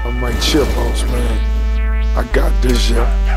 I'm Mike Chipos, man. I got this, yeah.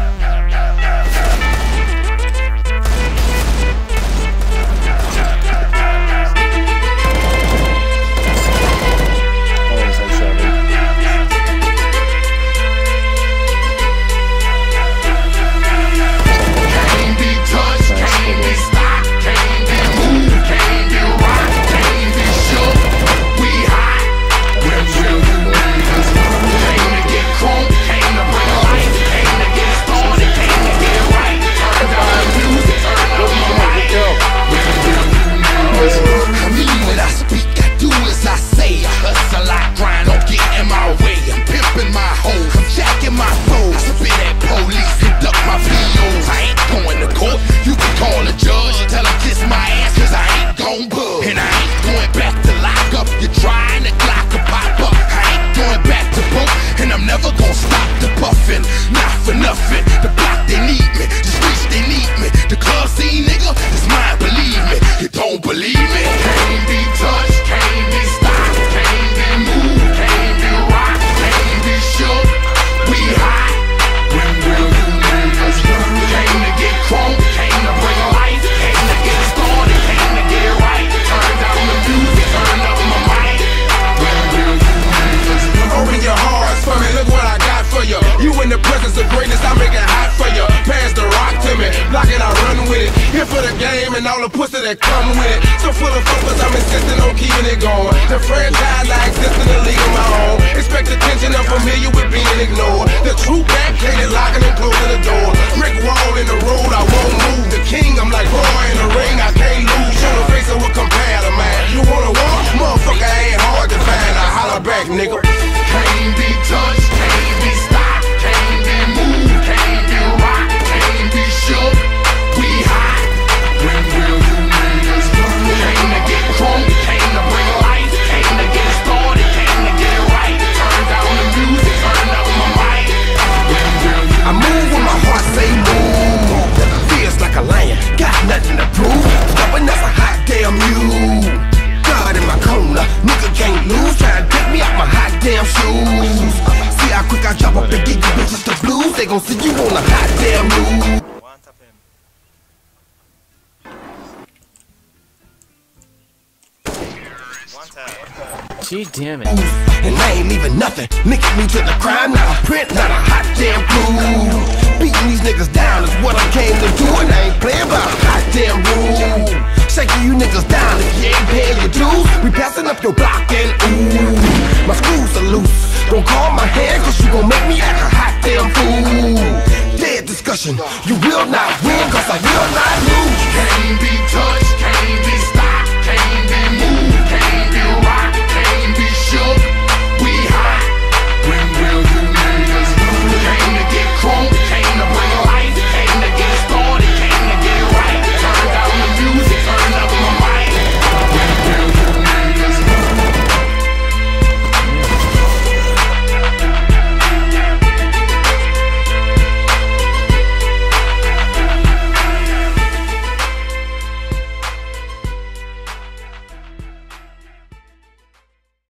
And all the pussy that come with it. So full of focus, I'm insisting on keeping it going. The franchise, I exist in the league of my own. Expect attention, I'm familiar with being ignored. The true backhanded, locking and closing the door. Brick wall in the road, I won't move. The king, I'm like boy in the ring, I can't lose. Show the face of what compare to man. You wanna walk? Motherfucker ain't hard to find. I holler back, nigga. Can't be touched, can't be stopped, can't be moved, can't be rocked, can't be shook. We hot. When will you niggas learn? Came to get crunk, came to bring life, came to get started, came to get it right. Turn down the music, turn up my mic. When will you I move when my heart say move. Feels like a lion, got nothing to prove. Stubborn as a hot damn mule. God in my corner, nigga can't lose. Try to take me out my hot damn shoes. See how quick I drop up and get you bitches the blues. They gon' see you on a hot damn move. Gee, damn it. And I ain't leaving nothing. Linking me to the crime, not a print, not a hot damn clue. Beating these niggas down is what I came to do, and I ain't playing by a hot damn rule. Shaking you niggas down if you ain't paying your dues. We passing up your block and ooh, my screws are loose. Don't call my hand, cause you gon' make me act a hot damn fool. Dead discussion, you will not win.